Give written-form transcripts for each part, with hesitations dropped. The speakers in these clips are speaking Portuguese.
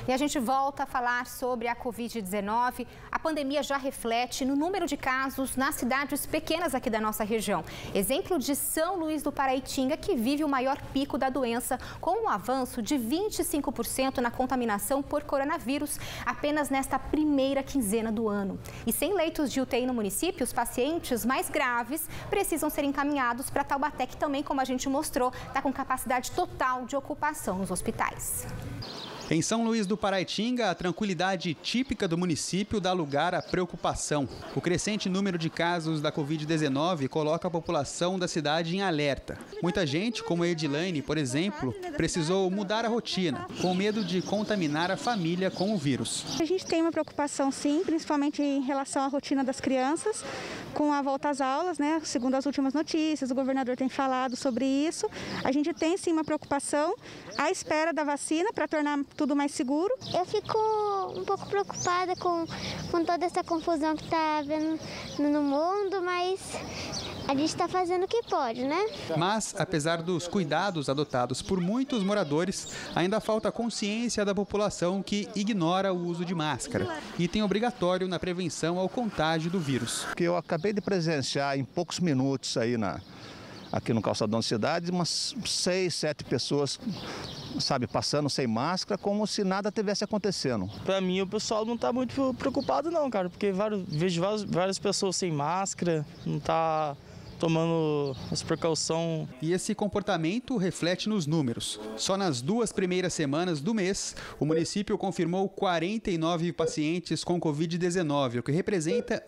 E a gente volta a falar sobre a Covid-19. A pandemia já reflete no número de casos nas cidades pequenas aqui da nossa região. Exemplo de São Luís do Paraitinga, que vive o maior pico da doença, com um avanço de 25% na contaminação por coronavírus apenas nesta primeira quinzena do ano. E sem leitos de UTI no município, os pacientes mais graves precisam ser encaminhados para Taubaté, que também, como a gente mostrou, está com capacidade total de ocupação nos hospitais. Em São Luís do Paraitinga, a tranquilidade típica do município dá lugar à preocupação. O crescente número de casos da Covid-19 coloca a população da cidade em alerta. Muita gente, como a Edilane, por exemplo, precisou mudar a rotina, com medo de contaminar a família com o vírus. A gente tem uma preocupação, sim, principalmente em relação à rotina das crianças, com a volta às aulas, né? Segundo as últimas notícias, o governador tem falado sobre isso. A gente tem, sim, uma preocupação à espera da vacina para tornar tudo mais seguro. Eu fico um pouco preocupada com toda essa confusão que está havendo no mundo, mas a gente está fazendo o que pode, né? Mas, apesar dos cuidados adotados por muitos moradores, ainda falta consciência da população que ignora o uso de máscara, item obrigatório na prevenção ao contágio do vírus. Que eu acabei de presenciar em poucos minutos aí aqui no calçadão da cidade, umas 6, 7 pessoas, sabe, passando sem máscara, como se nada tivesse acontecendo. Para mim, o pessoal não está muito preocupado não, cara, porque vejo várias pessoas sem máscara, não está tomando as precauções. E esse comportamento reflete nos números. Só nas 2 primeiras semanas do mês, o município confirmou 49 pacientes com Covid-19, o que representa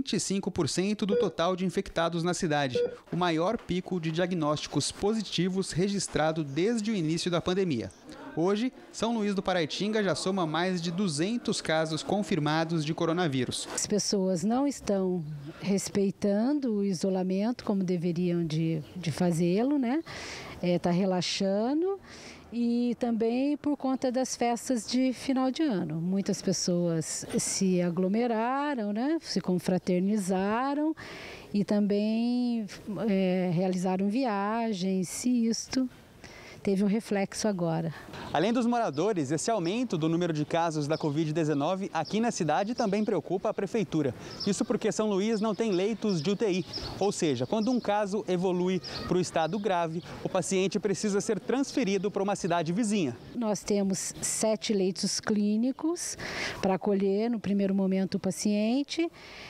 25% do total de infectados na cidade, o maior pico de diagnósticos positivos registrado desde o início da pandemia. Hoje, São Luís do Paraitinga já soma mais de 200 casos confirmados de coronavírus. As pessoas não estão respeitando o isolamento como deveriam de fazê-lo, né? Tá relaxando. E também por conta das festas de final de ano. Muitas pessoas se aglomeraram, né? Se confraternizaram e também realizaram viagens, e isto teve um reflexo agora. Além dos moradores, esse aumento do número de casos da Covid-19 aqui na cidade também preocupa a prefeitura. Isso porque São Luís não tem leitos de UTI. Ou seja, quando um caso evolui para o estado grave, o paciente precisa ser transferido para uma cidade vizinha. Nós temos 7 leitos clínicos para acolher no primeiro momento o paciente.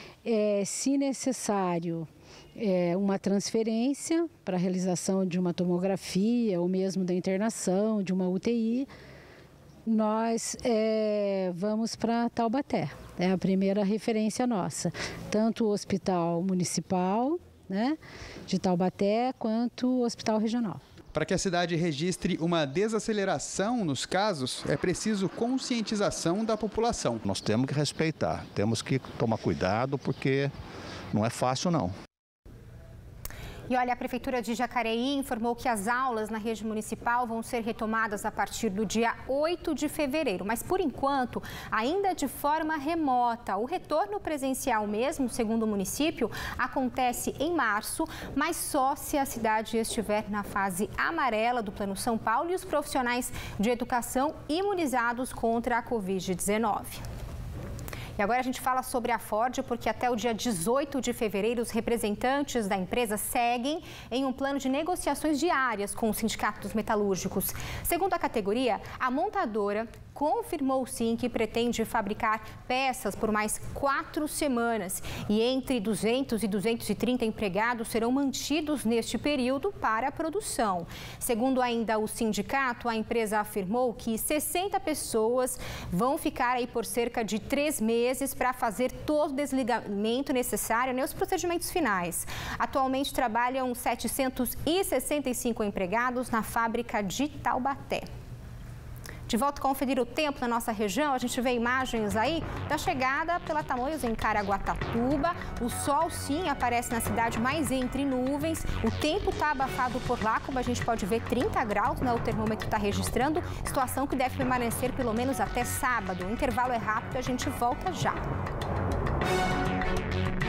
Se necessário, uma transferência para a realização de uma tomografia ou mesmo da internação, de uma UTI, nós vamos para Taubaté. É a primeira referência nossa, tanto o Hospital Municipal, né, de Taubaté, quanto o Hospital Regional. Para que a cidade registre uma desaceleração nos casos, é preciso conscientização da população. Nós temos que respeitar, temos que tomar cuidado, porque não é fácil não. E olha, a Prefeitura de Jacareí informou que as aulas na rede municipal vão ser retomadas a partir do dia 8 de fevereiro. Mas, por enquanto, ainda de forma remota. O retorno presencial mesmo, segundo o município, acontece em março, mas só se a cidade estiver na fase amarela do Plano São Paulo e os profissionais de educação imunizados contra a Covid-19. E agora a gente fala sobre a Ford, porque até o dia 18 de fevereiro os representantes da empresa seguem em um plano de negociações diárias com o Sindicato dos Metalúrgicos. Segundo a categoria, a montadora confirmou sim que pretende fabricar peças por mais 4 semanas e entre 200 e 230 empregados serão mantidos neste período para a produção. Segundo ainda o sindicato, a empresa afirmou que 60 pessoas vão ficar aí por cerca de 3 meses para fazer todo o desligamento necessário, né, os procedimentos finais. Atualmente trabalham 765 empregados na fábrica de Taubaté. De volta a conferir o tempo na nossa região, a gente vê imagens aí da chegada pela Tamoios em Caraguatatuba. O sol sim aparece na cidade, mas entre nuvens. O tempo está abafado por lá, como a gente pode ver, 30 graus, né? O termômetro está registrando, situação que deve permanecer pelo menos até sábado. O intervalo é rápido, a gente volta já.